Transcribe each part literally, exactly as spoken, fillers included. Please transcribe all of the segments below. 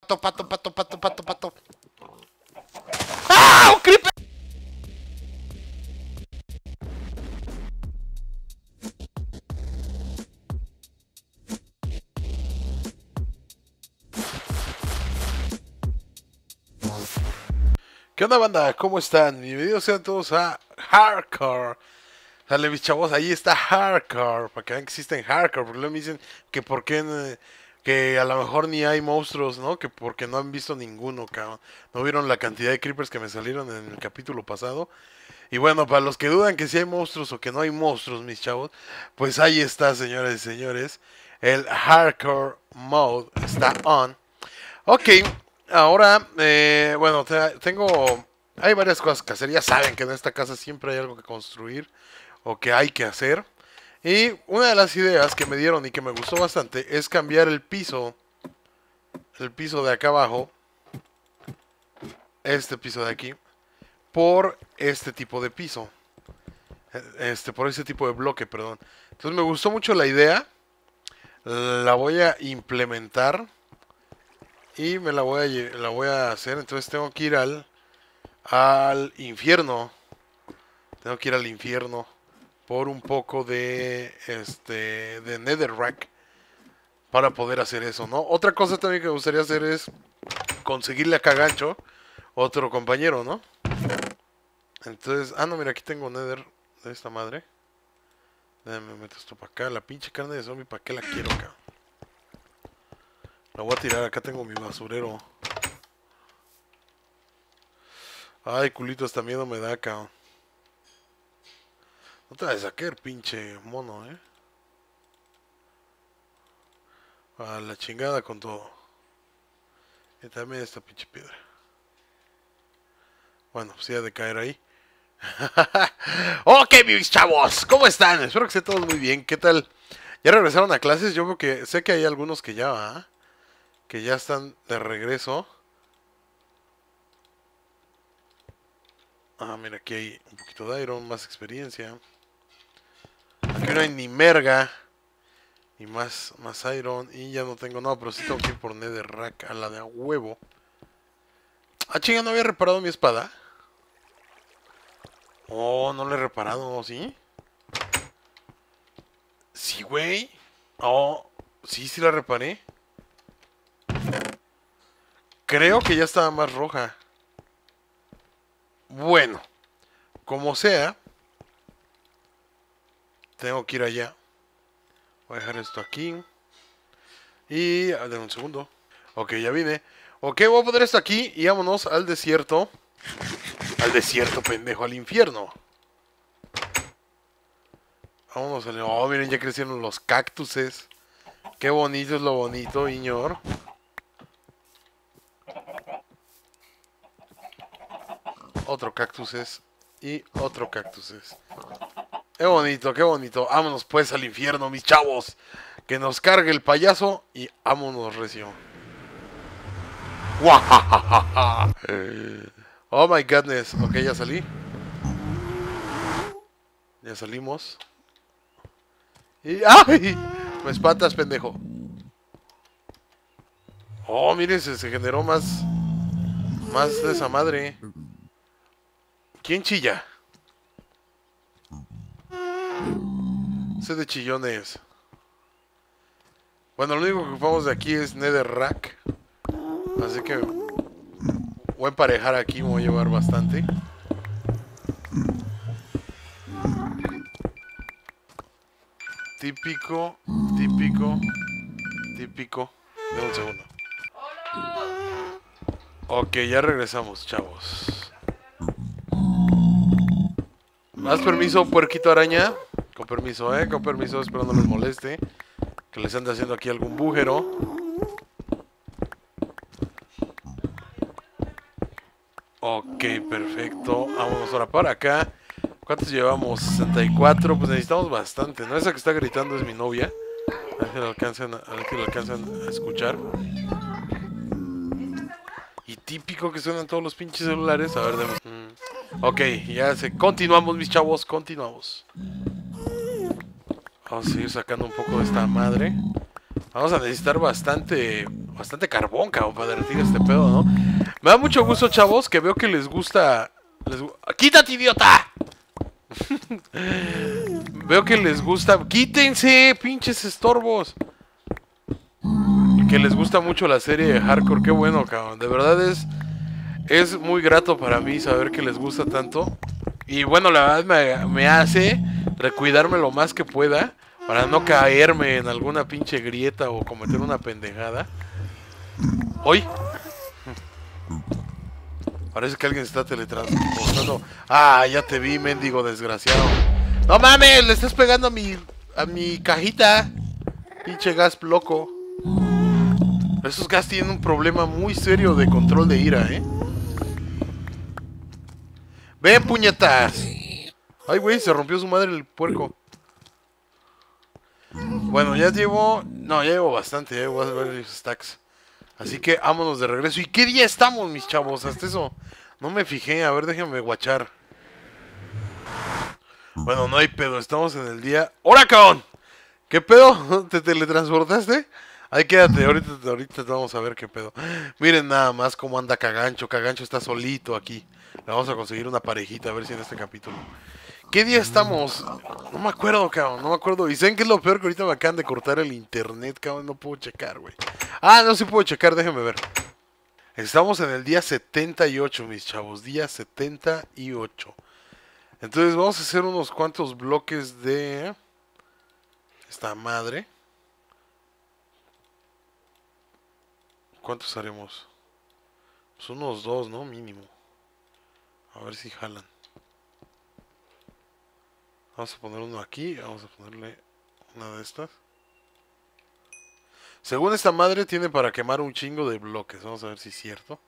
pato, pato, pato, pato, pato, pato. ¡Ah! ¡Un creeper! ¿Qué onda, banda? ¿Cómo están? Bienvenidos sean todos a Hardcore. Dale, mis chavos, ahí está Hardcore. Para que vean que existen Hardcore. Porque luego me dicen que por qué... eh, que a lo mejor ni hay monstruos, ¿no? Que porque no han visto ninguno, cabrón. No vieron la cantidad de creepers que me salieron en el capítulo pasado. Y bueno, para los que dudan que si hay monstruos o que no hay monstruos, mis chavos, pues ahí está, señores y señores. El Hardcore Mode está on. Ok, ahora, eh, bueno, te- tengo... Hay varias cosas que hacer. Ya saben que en esta casa siempre hay algo que construir o que hay que hacer. Y una de las ideas que me dieron y que me gustó bastante es cambiar el piso, el piso de acá abajo, este piso de aquí, por este tipo de piso, este, por este tipo de bloque, perdón. Entonces me gustó mucho la idea, la voy a implementar y me la voy a, lle- la voy a hacer. Entonces tengo que ir al, al infierno, tengo que ir al infierno por un poco de, este, de netherrack. Para poder hacer eso, ¿no? Otra cosa también que me gustaría hacer es conseguirle a Cagancho otro compañero, ¿no? Entonces, ah, no, mira, aquí tengo Nether de esta madre. Déjame meter esto para acá. La pinche carne de zombie, ¿para qué la quiero acá? La voy a tirar, acá tengo mi basurero. Ay, culito, hasta miedo me da, cabrón. No te vas a sacar, pinche mono, ¿eh? A la chingada con todo. Y también esta pinche piedra. Bueno, pues ya de caer ahí. Ok, mis chavos, ¿cómo están? Espero que estén todos muy bien. ¿Qué tal? ¿Ya regresaron a clases? Yo creo que sé que hay algunos que ya va, que ya están de regreso. Ah, mira, aquí hay un poquito de iron, más experiencia. Aquí no hay ni merga. Y más, más iron. Y ya no tengo nada, pero sí tengo que ir por netherrack a la de a huevo. Ah, chinga, no había reparado mi espada. Oh, no la he reparado, ¿sí? Sí, güey. Oh, sí, sí la reparé. Creo que ya estaba más roja. Bueno, como sea, tengo que ir allá. Voy a dejar esto aquí. Y... a ver, un segundo. Ok, ya vine. Ok, voy a poner esto aquí y vámonos al desierto. Al desierto, pendejo, al infierno. Vámonos al... Oh, miren, ya crecieron los cactuses. Qué bonito es lo bonito, Iñor. Otro cactuses. Y otro cactuses. Qué bonito, qué bonito. Vámonos pues al infierno, mis chavos. Que nos cargue el payaso y vámonos, recio. ¡Guajajaja! Oh my goodness. Ok, ya salí. Ya salimos. Y... ¡ay! Me espantas, pendejo. Oh, miren, se, se generó más... Más de esa madre. ¿Quién chilla? Ese de chillones. Bueno, lo único que ocupamos de aquí es netherrack. Así que voy a emparejar aquí, me voy a llevar bastante. Típico, típico, típico. Dame un segundo. Ok, ya regresamos, chavos. ¿Más permiso, puerquito araña? Con permiso, eh, con permiso, espero no les moleste. Que les ande haciendo aquí algún bújero. Ok, perfecto. Vámonos ahora para acá. ¿Cuántos llevamos? sesenta y cuatro. Pues necesitamos bastante, ¿no? Esa que está gritando es mi novia. A ver si la alcanzan, a ver si la alcanzan a escuchar. Y típico que suenan todos los pinches celulares. A ver, demos. Mm. Ok, ya se. Continuamos, mis chavos, continuamos. Vamos a seguir sacando un poco de esta madre. Vamos a necesitar bastante, bastante carbón, cabrón, para derretir este pedo, ¿no? Me da mucho gusto, chavos, que veo que les gusta... Les... ¡Quítate, idiota! Veo que les gusta... ¡Quítense, pinches estorbos! Que les gusta mucho la serie de Hardcore. Qué bueno, cabrón. De verdad es... Es muy grato para mí saber que les gusta tanto. Y bueno, la verdad me, me hace recuidarme lo más que pueda para no caerme en alguna pinche grieta o cometer una pendejada. ¡Hoy! Parece que alguien se está teletransportando. ¡Ah, ya te vi, mendigo desgraciado! ¡No mames! Le estás pegando a mi... a mi cajita. Pinche gas loco. Esos gas tienen un problema muy serio de control de ira, ¿eh? ¡Ven, puñetas! Ay, güey, se rompió su madre el puerco. Bueno, ya llevo... No, ya llevo bastante, ya llevo varios stacks. Así que vámonos de regreso. ¿Y qué día estamos, mis chavos? Hasta eso no me fijé. A ver, déjenme guachar. Bueno, no hay pedo. Estamos en el día... ¡Hora, cabrón! ¿Qué pedo? ¿Te teletransportaste? Ahí quédate, ahorita, ahorita vamos a ver qué pedo. Miren nada más cómo anda Cagancho. Cagancho está solito aquí. Le vamos a conseguir una parejita, a ver si en este capítulo. ¿Qué día estamos? No me acuerdo, cabrón, no me acuerdo. ¿Y saben qué es lo peor? Que ahorita me acaban de cortar el internet, cabrón, no puedo checar, güey. Ah, no, sí puedo checar, déjenme ver. Estamos en el día setenta y ocho, mis chavos, día setenta y ocho. Entonces vamos a hacer unos cuantos bloques de... esta madre. ¿Cuántos haremos? Pues unos dos, ¿no? Mínimo. A ver si jalan. Vamos a poner uno aquí. Vamos a ponerle una de estas. Según esta madre tiene para quemar un chingo de bloques. Vamos a ver si es cierto.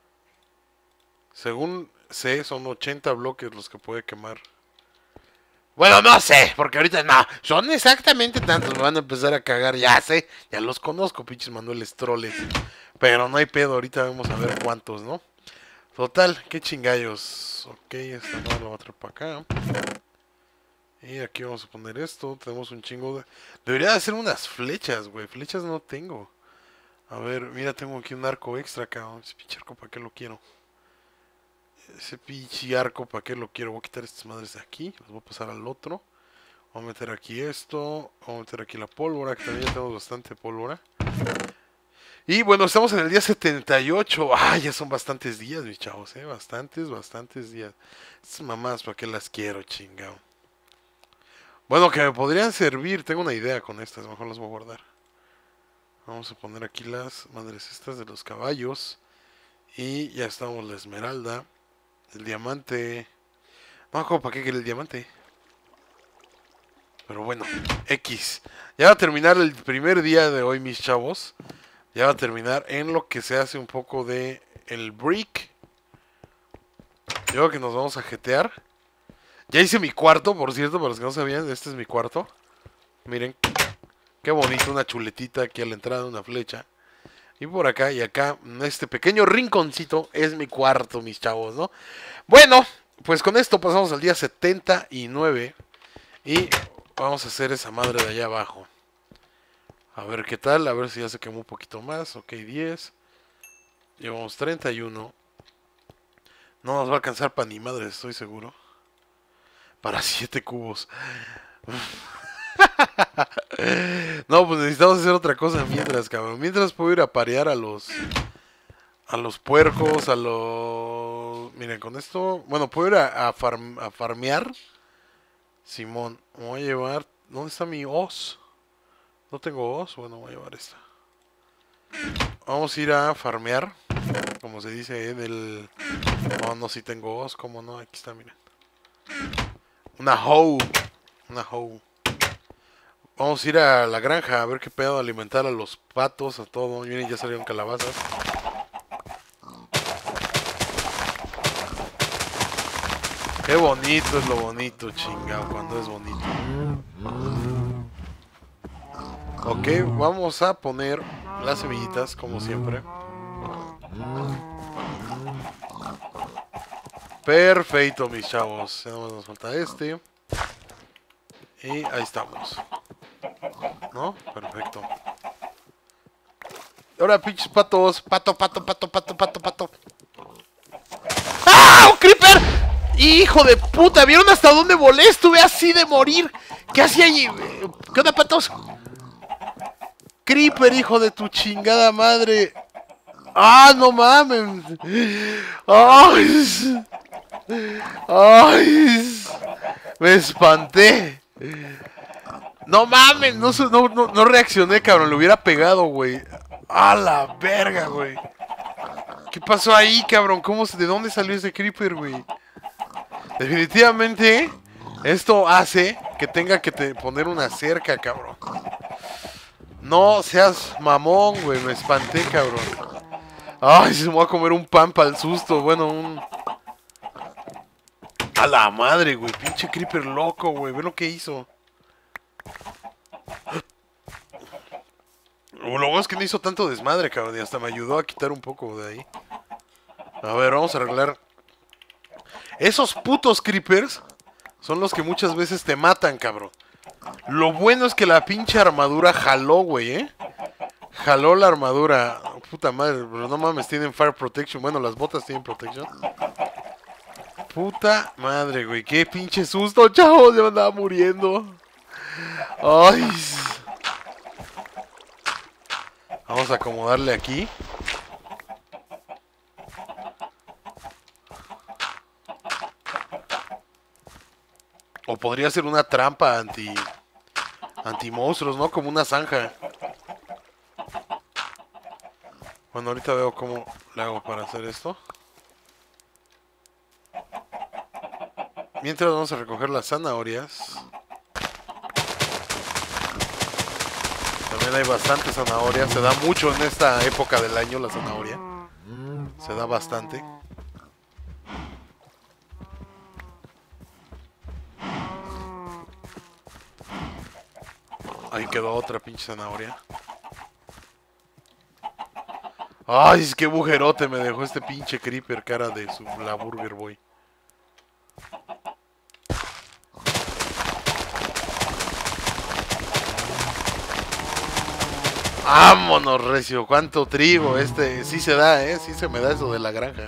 Según sé, son ochenta bloques los que puede quemar. Bueno, no sé, porque ahorita no. Son exactamente tantos. Me van a empezar a cagar. Ya sé, ya los conozco, pinches manuales troles. Pero no hay pedo. Ahorita vamos a ver cuántos, ¿no? Total, qué chingallos. Ok, esta no lo voy a traer para acá. Y aquí vamos a poner esto. Tenemos un chingo de... Debería de hacer unas flechas, güey. Flechas no tengo. A ver, mira, tengo aquí un arco extra, cabrón. Ese pinche arco, ¿para qué lo quiero? Ese pinche arco, ¿para qué lo quiero? Voy a quitar estas madres de aquí. Las voy a pasar al otro. Voy a meter aquí esto. Voy a meter aquí la pólvora, que también ya tenemos bastante pólvora. Y bueno, estamos en el día setenta y ocho. Ah, ya son bastantes días, mis chavos, eh. Bastantes, bastantes días. Estas mamás, ¿para qué las quiero, chingado? Bueno, que me podrían servir. Tengo una idea con estas. Mejor las voy a guardar. Vamos a poner aquí las madres estas de los caballos. Y ya estamos la esmeralda. El diamante. No me acuerdo para qué quiere el diamante. Pero bueno, X. Ya va a terminar el primer día de hoy, mis chavos. Ya va a terminar en lo que se hace un poco de el brick. Yo creo que nos vamos a jetear. Ya hice mi cuarto, por cierto, para los que no sabían. Este es mi cuarto. Miren. Qué bonito, una chuletita aquí a la entrada, una flecha. Y por acá y acá, este pequeño rinconcito es mi cuarto, mis chavos, ¿no? Bueno, pues con esto pasamos al día setenta y nueve. Y vamos a hacer esa madre de allá abajo. A ver qué tal, a ver si ya se quemó un poquito más. Ok, diez. Llevamos treinta y uno. No nos va a alcanzar para ni madre, estoy seguro. Para siete cubos. No, pues necesitamos hacer otra cosa mientras, cabrón. Mientras puedo ir a parear a los... A los puercos, a los... Miren, con esto... Bueno, puedo ir a, a, farm, a farmear. Simón, me voy a llevar... ¿Dónde está mi hoz? ¿No tengo hoz? Bueno, voy a llevar esta. Vamos a ir a farmear. Como se dice en el... No, no, si tengo hoz, ¿cómo no? Aquí está, miren. Una hoe. Una hoe. Vamos a ir a la granja a ver qué pedo, alimentar a los patos, a todo. Miren, ya salieron calabazas. Qué bonito es lo bonito, chingado, cuando es bonito. Ok, vamos a poner las semillitas, como siempre. Perfecto, mis chavos. Ya nomás nos falta este. Y ahí estamos. ¿No? Perfecto. Ahora, pinches patos. Pato, pato, pato, pato, pato, pato. ¡Ah! ¡Un creeper! ¡Hijo de puta! ¿Vieron hasta dónde volé? Estuve así de morir. ¿Qué hacía allí? ¿Qué onda, patos? Creeper, hijo de tu chingada madre. ¡Ah, no mames! ¡Ay! ¡Ay! Me espanté. No mames, no, no, no, no reaccioné, cabrón. Le hubiera pegado, güey. ¡A la verga, güey! ¿Qué pasó ahí, cabrón? ¿Cómo, ¿De dónde salió ese creeper, güey? Definitivamente, esto hace que tenga que te poner una cerca, cabrón. No seas mamón, güey. Me espanté, cabrón. Ay, se me va a comer un pan para el susto. Bueno, un... A la madre, güey. Pinche creeper loco, güey. Ve lo que hizo. Lo bueno es que no hizo tanto desmadre, cabrón. Y hasta me ayudó a quitar un poco de ahí. A ver, vamos a arreglar. Esos putos creepers son los que muchas veces te matan, cabrón. Lo bueno es que la pinche armadura jaló, güey, ¿eh? Jaló la armadura. Puta madre, pero no mames, tienen fire protection. Bueno, las botas tienen protection. Puta madre, güey. Qué pinche susto, chavos. Ya me andaba muriendo. Ay. Vamos a acomodarle aquí. O podría ser una trampa anti... Anti monstruos, ¿no? Como una zanja. Bueno, ahorita veo cómo le hago para hacer esto. Mientras vamos a recoger las zanahorias. También hay bastante zanahoria. Se da mucho en esta época del año la zanahoria. Se da bastante. Ahí quedó otra pinche zanahoria. Ay, es que bujerote me dejó este pinche creeper, cara de su la Burger Boy. Vámonos, recio. Cuánto trigo. Este sí se da, eh. Sí se me da eso de la granja.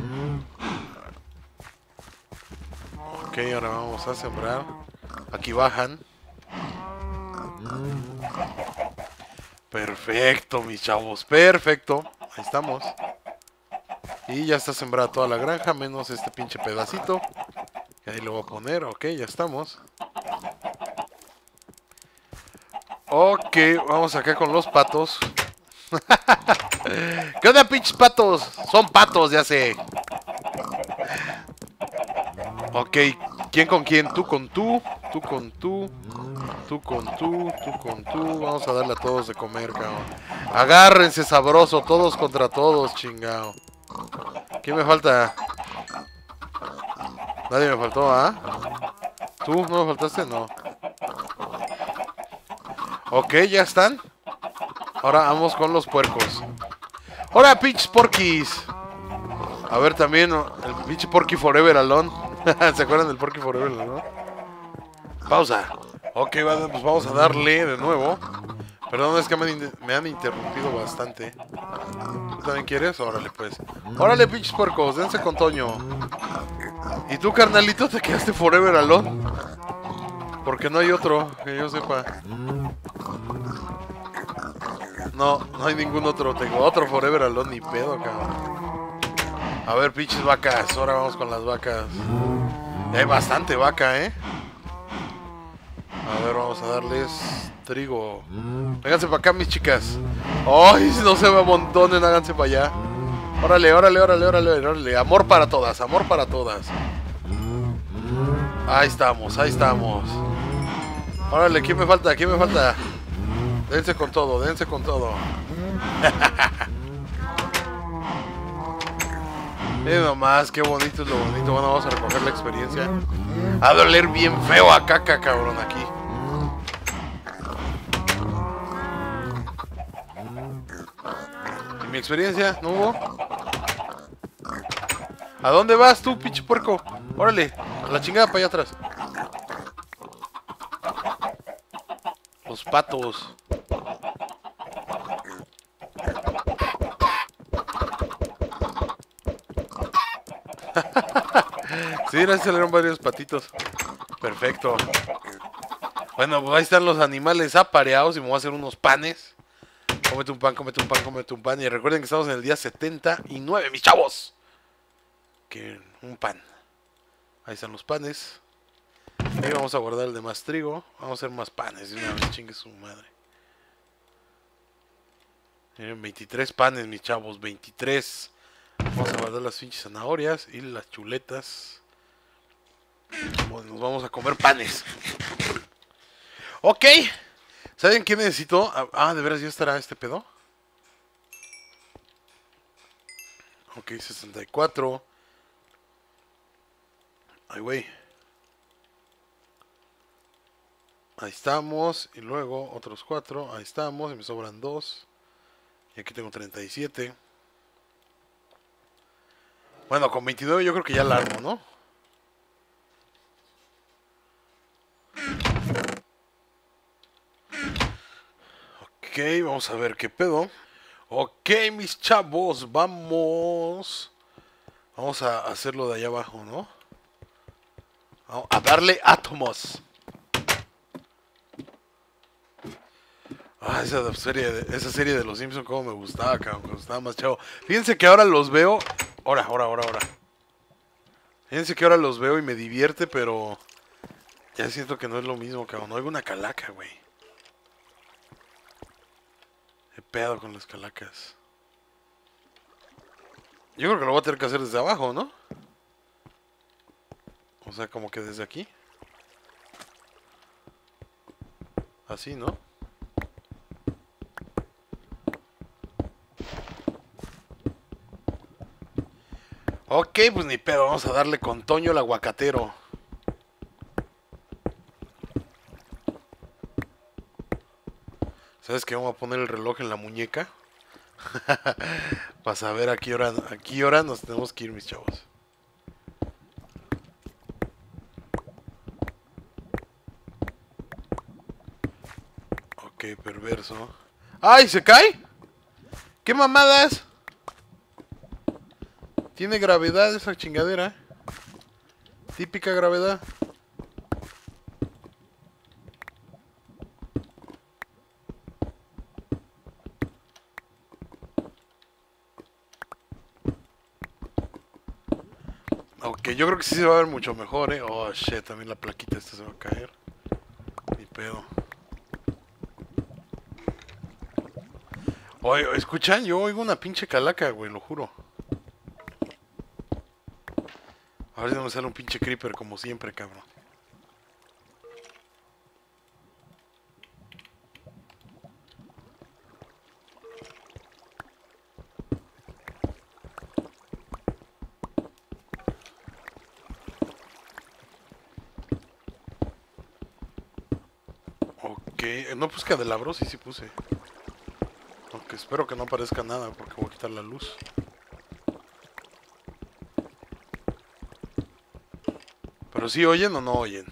Ok, ahora vamos a sembrar. Aquí bajan. Perfecto, mis chavos. Perfecto. Ahí estamos. Y ya está sembrada toda la granja, menos este pinche pedacito. Y ahí lo voy a poner. Ok, ya estamos. Ok, vamos acá con los patos. ¿Qué onda, pinches patos? Son patos, ya sé. Ok, ¿quién con quién? Tú con tú, tú con tú, tú con tú, tú con tú. Vamos a darle a todos de comer, cabrón. Agárrense sabroso, todos contra todos, chingado. ¿Quién me falta? Nadie me faltó, ¿ah? ¿Tú no me faltaste? No. Ok, ya están. Ahora vamos con los puercos. ¡Hola, pinches porquis! A ver también el pinche Porky Forever Alone. ¿Se acuerdan del Porky Forever Alone? Pausa. Ok, vale, pues vamos a darle de nuevo. Perdón, es que me han, me han interrumpido bastante. ¿Tú también quieres? Órale, pues. Órale, pinches puercos, dense con Toño. ¿Y tú, carnalito, te quedaste Forever Alone? Porque no hay otro, que yo sepa. No, no hay ningún otro. Tengo otro Forever Alone, ni pedo, cabrón. A ver, pinches vacas. Ahora vamos con las vacas. Ya hay bastante vaca, ¿eh? A ver, vamos a darles trigo. Vénganse para acá, mis chicas. ¡Ay, si no se me amontonen! Háganse para allá. Órale, órale, órale, órale, órale. Amor para todas, amor para todas. Ahí estamos, ahí estamos. Órale, ¿quién me falta? ¿Quién me falta? Dense con todo, dense con todo. Miren nomás, qué bonito es lo bonito. Bueno, vamos a recoger la experiencia. A doler bien feo a caca, cabrón, aquí. ¿Y mi experiencia? ¿No hubo? ¿A dónde vas tú, pinche puerco? Órale, a la chingada para allá atrás. Los patos. Sí, ahí salieron varios patitos. Perfecto. Bueno, pues ahí están los animales apareados y me voy a hacer unos panes. Cómete un pan, cómete un pan, cómete un pan. Y recuerden que estamos en el día setenta y nueve, mis chavos. Que un pan. Ahí están los panes. Ahí vamos a guardar el demás trigo. Vamos a hacer más panes. Y una vez chingue su madre. Miren, veintitrés panes, mis chavos. veintitrés. Vamos a guardar las pinches zanahorias y las chuletas. Nos vamos a comer panes. Ok. ¿Saben qué necesito? Ah, ¿de veras ya estará este pedo? Ok, sesenta y cuatro. Ay, güey. Ahí estamos. Y luego otros cuatro. Ahí estamos. Y me sobran dos. Y aquí tengo treinta y siete. Bueno, con veintinueve yo creo que ya la armo, ¿no? Ok, vamos a ver qué pedo. Ok, mis chavos, vamos. Vamos a hacerlo de allá abajo, ¿no? Vamos a darle átomos. Ah, esa serie, de, esa serie de Los Simpsons como me gustaba, cabrón, me gustaba más chavo. Fíjense que ahora los veo. Ahora, ahora, ahora, ahora. Fíjense que ahora los veo y me divierte, pero ya siento que no es lo mismo, cabrón. No hay una calaca, güey. He pedo con las calacas. Yo creo que lo voy a tener que hacer desde abajo, ¿no? O sea, como que desde aquí. Así, ¿no? Ok, pues ni pedo, vamos a darle con Toño el aguacatero. ¿Sabes qué? Vamos a poner el reloj en la muñeca. Para saber a qué hora, a qué hora nos tenemos que ir, mis chavos. Ok, perverso. ¡Ay, se cae! ¿Qué mamadas? Tiene gravedad esa chingadera. Típica gravedad. Ok, yo creo que sí se va a ver mucho mejor, eh. Oh, shit, también la plaquita esta se va a caer. Ni pedo. Oye, ¿escuchan? Yo oigo una pinche calaca, güey, lo juro. A ver si no me sale un pinche creeper como siempre, cabrón. Ok, no puse candelabros, sí, sí puse. Aunque espero que no aparezca nada porque voy a quitar la luz. Pero sí oyen o no oyen.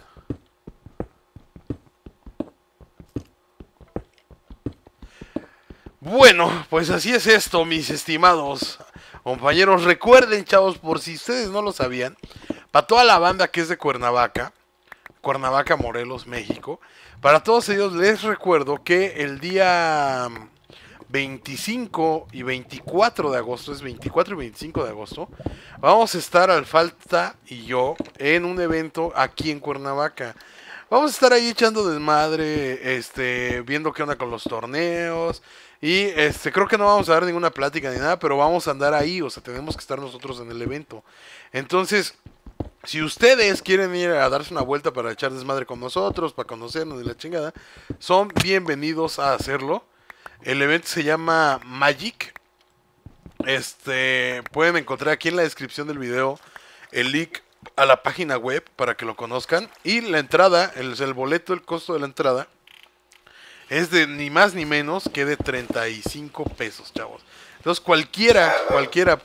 Bueno, pues así es esto, mis estimados compañeros. Recuerden, chavos, por si ustedes no lo sabían, para toda la banda que es de Cuernavaca, Cuernavaca, Morelos, México, para todos ellos les recuerdo que el día veinticinco y veinticuatro de agosto, es veinticuatro y veinticinco de agosto, vamos a estar Alfalta y yo en un evento aquí en Cuernavaca. Vamos a estar ahí echando desmadre, este, viendo qué onda con los torneos. Y este, creo que no vamos a dar ninguna plática ni nada, pero vamos a andar ahí, o sea, tenemos que estar nosotros en el evento. Entonces, si ustedes quieren ir a darse una vuelta para echar desmadre con nosotros, para conocernos y la chingada, son bienvenidos a hacerlo. El evento se llama Magic. Este, pueden encontrar aquí en la descripción del video el link a la página web para que lo conozcan. Y la entrada, el, el boleto, el costo de la entrada es de ni más ni menos que de treinta y cinco pesos, chavos. Entonces cualquiera, cualquiera...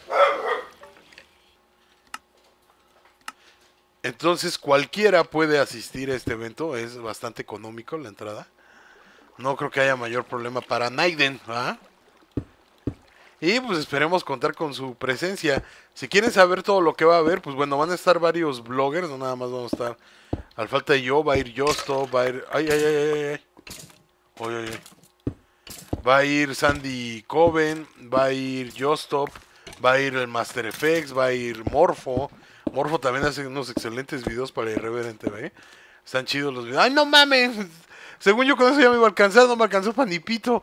Entonces cualquiera puede asistir a este evento. Es bastante económico la entrada. No creo que haya mayor problema para Naiden, ¿ah? Y pues esperemos contar con su presencia. Si quieren saber todo lo que va a haber, pues bueno, van a estar varios bloggers, no nada más vamos a estar. Al falta de yo, va a ir Justo, va a ir. Ay, ay, ay, ay, ay. Ay, ay, ay. Va a ir Sandy Coven, va a ir Justop, va a ir el Master Effects, va a ir Morfo. Morfo también hace unos excelentes videos para Irreverent T V. Están chidos los videos. ¡Ay, no mames! Según yo con eso ya me iba a alcanzar, no me alcanzó para ni pito.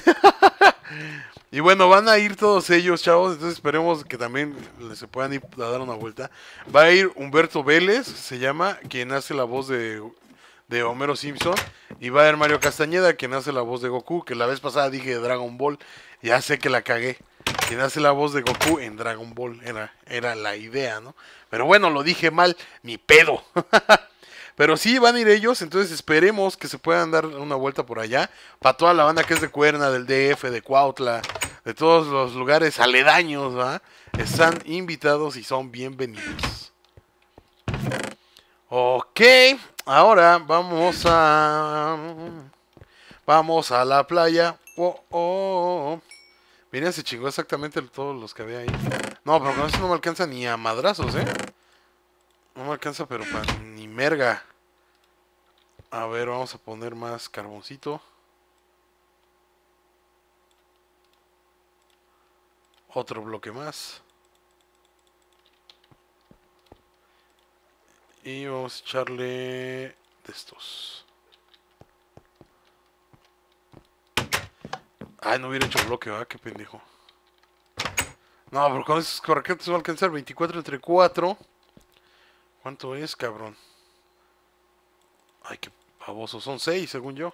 Y bueno, van a ir todos ellos, chavos. Entonces esperemos que también se puedan ir a dar una vuelta. Va a ir Humberto Vélez, se llama, quien hace la voz de, de Homero Simpson. Y va a ir Mario Castañeda, quien hace la voz de Goku. Que la vez pasada dije Dragon Ball. Ya sé que la cagué. Quien hace la voz de Goku en Dragon Ball. Era, era la idea, ¿no? Pero bueno, lo dije mal. Ni pedo. Pero sí van a ir ellos, entonces esperemos que se puedan dar una vuelta por allá. Para toda la banda que es de Cuerna, del D F, de Cuautla, de todos los lugares aledaños, ¿va? Están invitados y son bienvenidos. Ok, ahora vamos a... Vamos a la playa. Oh, oh. Miren, se chingó exactamente todos los que había ahí. No, pero con eso no me alcanza ni a madrazos, ¿eh? No me alcanza, pero para ni merga. A ver, vamos a poner más carboncito. Otro bloque más. Y vamos a echarle de estos. Ay, no hubiera hecho bloque, ¿verdad? Qué pendejo. No, pero con esos corraquetes va a alcanzar veinticuatro entre cuatro. ¿Cuánto es, cabrón? Ay, qué baboso. Son seis, según yo.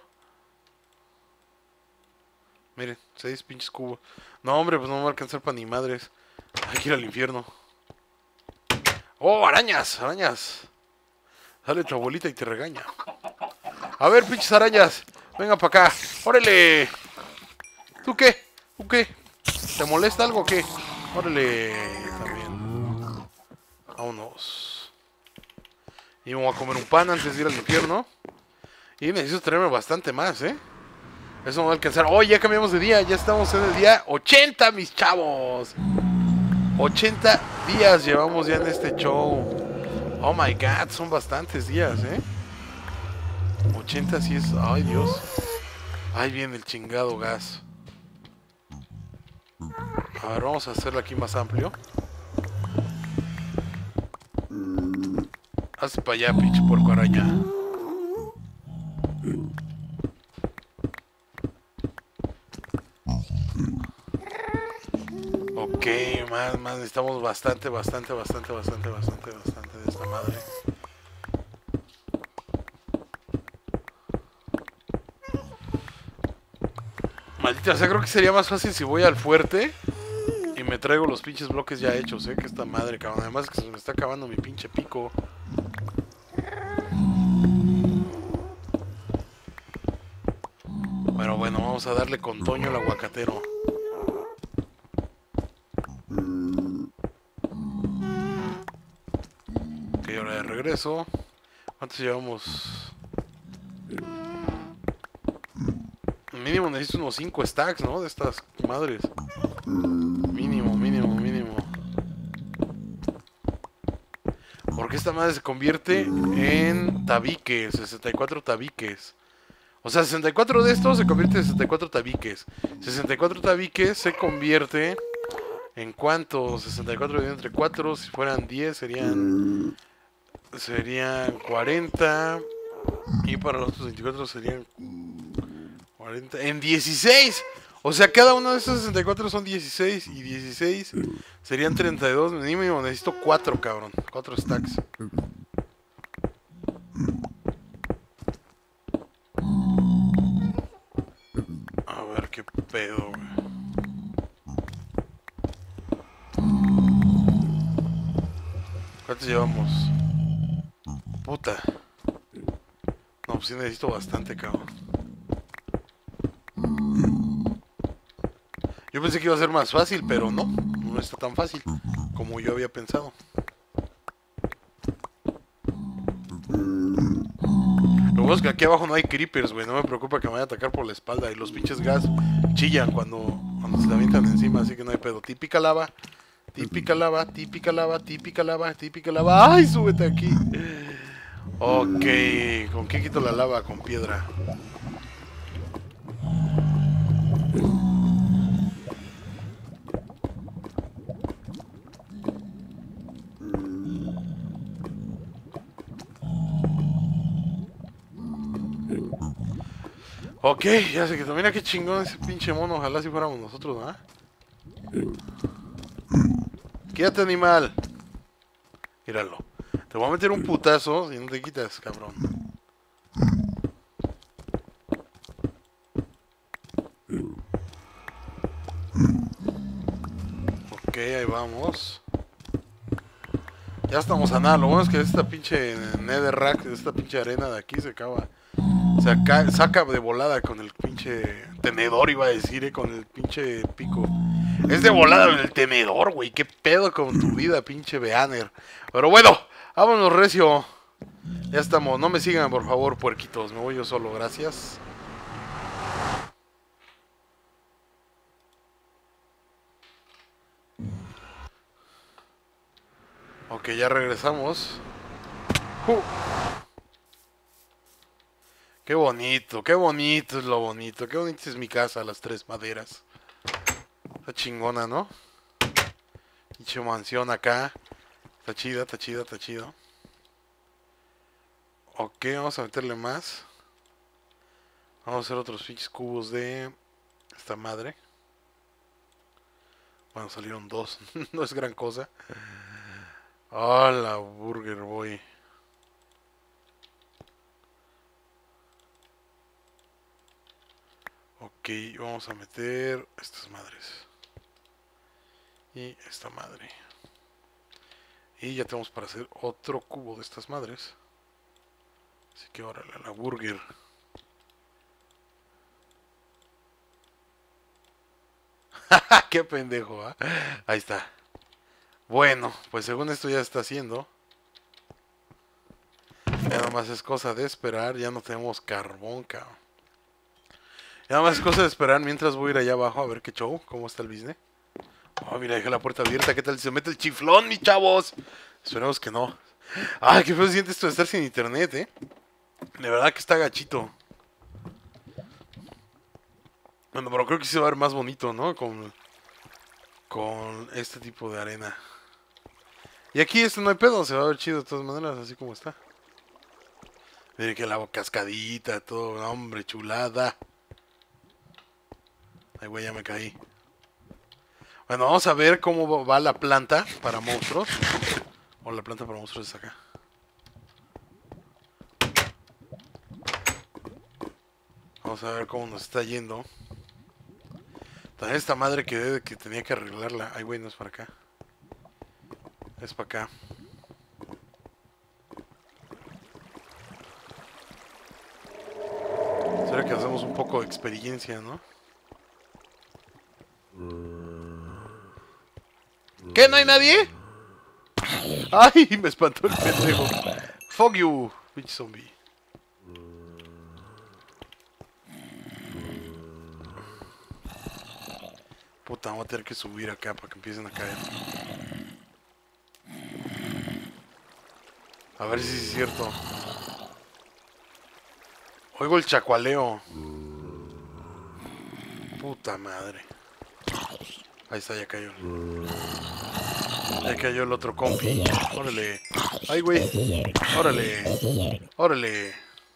Miren, seis pinches cubos. No, hombre, pues no me va a alcanzar para ni madres. Hay que ir al infierno. ¡Oh, arañas! ¡Arañas! Sale tu abuelita y te regaña. A ver, pinches arañas. Venga para acá. ¡Órale! ¿Tú qué? ¿Tú qué? ¿Te molesta algo o qué? ¡Órale! También. Vámonos. Y vamos a comer un pan antes de ir al infierno. Y necesito traerme bastante más, ¿eh? Eso no va a alcanzar. ¡Oh, ya cambiamos de día! Ya estamos en el día ochenta, mis chavos. ochenta días llevamos ya en este show. Oh my god, son bastantes días, ¿eh? ochenta sí es... ¡Ay, Dios! Ahí viene el chingado gas. A ver, vamos a hacerlo aquí más amplio. Hazte para allá, pinche puerco araña. Ok, más, más, necesitamos bastante, bastante, bastante, bastante, bastante, bastante de esta madre. Maldita sea, creo que sería más fácil si voy al fuerte y me traigo los pinches bloques ya hechos, eh, que esta madre, cabrón. Además es que se me está acabando mi pinche pico. Pero bueno, vamos a darle con Toño el aguacatero. Ok, ahora de regreso. ¿Cuántos llevamos? Mínimo necesito unos cinco stacks, ¿no? De estas madres. Mínimo, mínimo, mínimo. Porque esta madre se convierte en tabiques, sesenta y cuatro tabiques. O sea, sesenta y cuatro de estos se convierte en sesenta y cuatro tabiques. sesenta y cuatro tabiques se convierte en ¿cuánto? sesenta y cuatro entre cuatro, si fueran diez serían serían cuarenta. Y para los otros veinticuatro serían cuarenta. En dieciséis. O sea, cada uno de esos sesenta y cuatro son dieciséis. Y dieciséis serían treinta y dos. Mínimo necesito cuatro, cabrón. cuatro stacks. A ver qué pedo, güey. ¿Cuántos llevamos? Puta. No, pues sí necesito bastante, cabrón. Yo pensé que iba a ser más fácil, pero no. No está tan fácil como yo había pensado. Lo Bueno, es que aquí abajo no hay creepers, güey. No me preocupa que me vaya a atacar por la espalda. Y los pinches gas chillan cuando, cuando se le avientan encima, así que no hay pedo. Típica lava, típica lava, típica lava, típica lava, típica lava. ¡Ay, súbete aquí! Ok, ¿con qué quito la lava? Con piedra. Ok, ya se quedó. Mira qué chingón ese pinche mono. Ojalá si fuéramos nosotros, ¿no? Quédate, animal. Míralo. Te voy a meter un putazo si no te quitas, cabrón. Ok, ahí vamos. Ya estamos a nada. Lo bueno es que esta pinche netherrack, esta pinche arena de aquí se acaba. Se acá, saca de volada con el pinche tenedor, iba a decir, eh, con el pinche pico. Es de volada con el tenedor, güey. ¿Qué pedo con tu vida, pinche Beaner? Pero bueno, vámonos, recio. Ya estamos. No me sigan, por favor, puerquitos. Me voy yo solo, gracias. Ok, ya regresamos. Uh. Qué bonito, qué bonito es lo bonito. Qué bonito es mi casa, las tres maderas. Está chingona, ¿no? Pinche mansión acá. Está chida, está chida, está chido. Ok, vamos a meterle más. Vamos a hacer otros pinches cubos de esta madre. Bueno, salieron dos. No es gran cosa. Hola, Burger Boy. Ok, vamos a meter estas madres. Y esta madre. Y ya tenemos para hacer otro cubo de estas madres. Así que órale a la burger. Qué pendejo, ¿eh? Ahí está. Bueno, pues según esto ya está haciendo. Ya nomás es cosa de esperar. Ya no tenemos carbón, cabrón. Ya nomás es cosa de esperar mientras voy a ir allá abajo a ver qué show. ¿Cómo está el business? Oh, mira, dejé la puerta abierta. ¿Qué tal si se mete el chiflón, mis chavos? Esperemos que no. Ay, qué feo se siente esto de estar sin internet, eh. De verdad que está gachito. Bueno, pero creo que sí se va a ver más bonito, ¿no? Con, con este tipo de arena. Y aquí esto no hay pedo, se va a ver chido de todas maneras, así como está. Miren que la cascadita, todo, hombre, chulada. Ay, güey, ya me caí. Bueno, vamos a ver cómo va la planta para monstruos. O la planta para monstruos es acá. Vamos a ver cómo nos está yendo. También esta madre que, que tenía que arreglarla. Ay, güey, no es para acá. Es para acá. Será que hacemos un poco de experiencia, ¿no? ¿Qué? ¿No hay nadie? ¡Ay! Me espantó el pendejo. Fuck you, pinche zombie. Puta, vamos a tener que subir acá para que empiecen a caer. A ver si es cierto. Oigo el chacualeo. Puta madre. Ahí está, ya cayó. Ya cayó el otro compi. Órale. Ay, güey. Órale. Órale.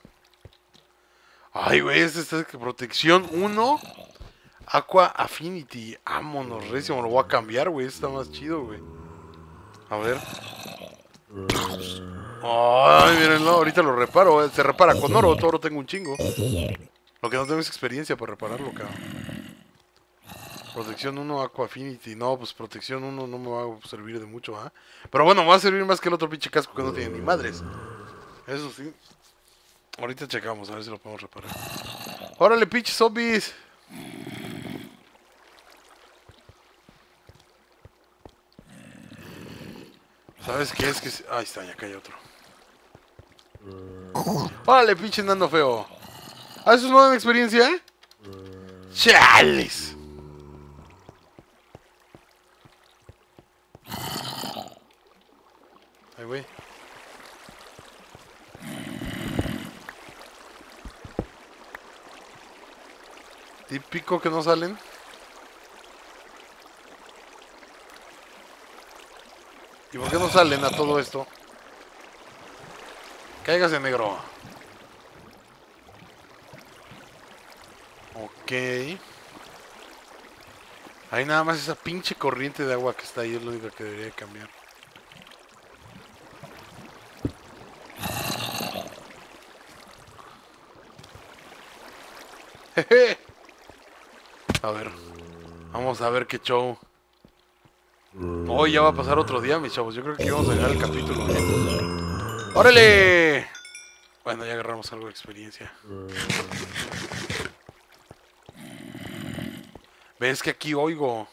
Ay, güey, este está de protección uno. Aqua Affinity. Vámonos, recio. Me lo voy a cambiar, güey. Este está más chido, güey. A ver. Ay, mírenlo. Ahorita lo reparo. Se repara con oro. Todo oro tengo un chingo. Lo que no tengo es experiencia para repararlo, cabrón. Protección uno, Aqua Affinity. No, pues protección uno no me va a servir de mucho, ¿ah? ¿eh? Pero bueno, me va a servir más que el otro pinche casco que no tiene ni madres. Eso sí. Ahorita checamos, a ver si lo podemos reparar. ¡Órale, pinches zombies! ¿Sabes qué es? Que ahí está, ya cae otro. Órale, pinche nano feo. ¿Ah, eso es nueva experiencia? ¡Chales! Ay, güey. Típico que no salen. ¿Y por qué no salen a todo esto? Cáigase, negro. Ok. Hay nada más esa pinche corriente de agua que está ahí, es lo único que debería cambiar. Jeje. A ver. Vamos a ver qué show. Hoy ya va a pasar otro día, mis chavos. Yo creo que aquí vamos a llegar al capítulo. ¿eh? ¡Órale! Bueno, ya agarramos algo de experiencia. ¿Ves que aquí oigo?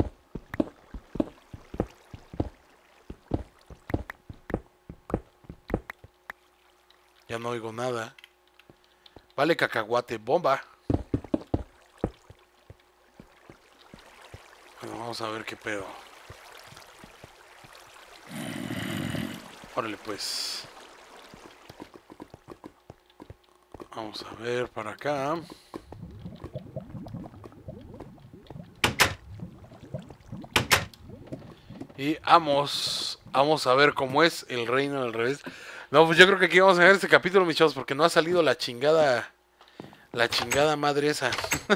Ya no oigo nada. Vale, cacahuate, bomba. Bueno, vamos a ver qué pedo. Órale, pues. Vamos a ver para acá. Y vamos, vamos a ver cómo es el reino del revés. No, pues yo creo que aquí vamos a ver este capítulo, mis chavos, porque no ha salido la chingada, la chingada madre esa.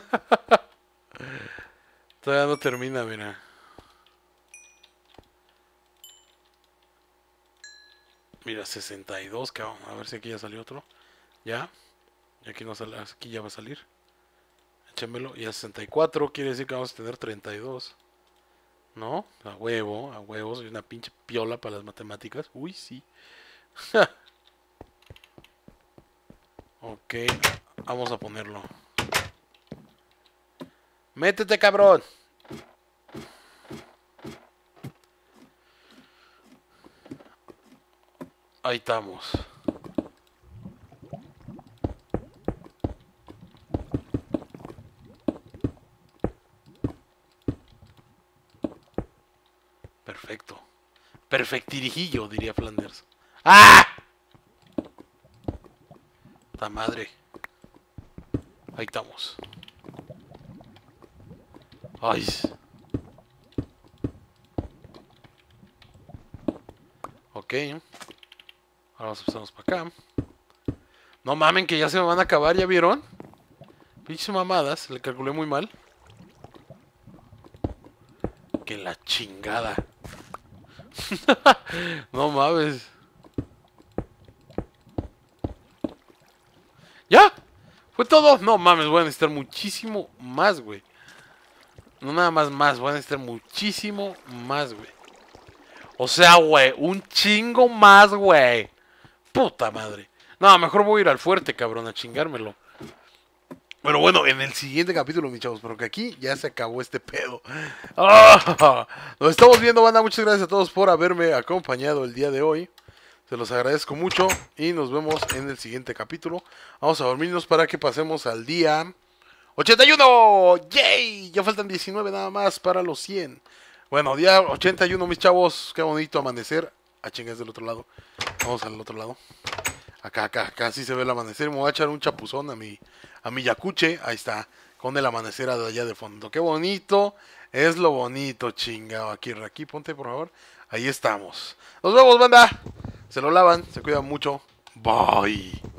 Todavía no termina, mira. Mira, sesenta y dos, cabrón. A ver si aquí ya salió otro. Ya. Y aquí no sale, aquí ya va a salir. Échamelo. Y a sesenta y cuatro quiere decir que vamos a tener treinta y dos. ¿No? A huevo, a huevo. Soy una pinche piola para las matemáticas. Uy, sí. Ok. Vamos a ponerlo. Métete, cabrón. Ahí estamos. Perfecto. Perfectirijillo, diría Flanders. ¡Ah! ¡Ta madre! Ahí estamos. ¡Ay! Ok. Ahora nos pasamos para acá. No mamen que ya se me van a acabar, ¿ya vieron? Pinches mamadas, le calculé muy mal. Que la chingada. No mames. ¿Ya? ¿Fue todo? No mames, voy a necesitar muchísimo más, güey. No nada más más, voy a necesitar muchísimo más, güey. O sea, güey, un chingo más, güey. Puta madre. No, mejor voy a ir al fuerte, cabrón, a chingármelo. Pero bueno, en el siguiente capítulo, mis chavos, porque aquí ya se acabó este pedo. ¡Oh! Nos estamos viendo, banda. Muchas gracias a todos por haberme acompañado el día de hoy. Se los agradezco mucho y nos vemos en el siguiente capítulo. Vamos a dormirnos para que pasemos al día ochenta y uno. ¡Yay! Ya faltan diecinueve nada más para los cien. Bueno, día ochenta y uno, mis chavos. Qué bonito amanecer. Ah, chingas del otro lado. Vamos al otro lado. Acá, acá, acá sí se ve el amanecer. Me voy a echar un chapuzón a mi, a mi yacuche. Ahí está, con el amanecer de allá de fondo. Qué bonito. Es lo bonito, chingado. Aquí, aquí, ponte, por favor. Ahí estamos. Nos vemos, banda. Se lo lavan, se cuidan mucho. Bye.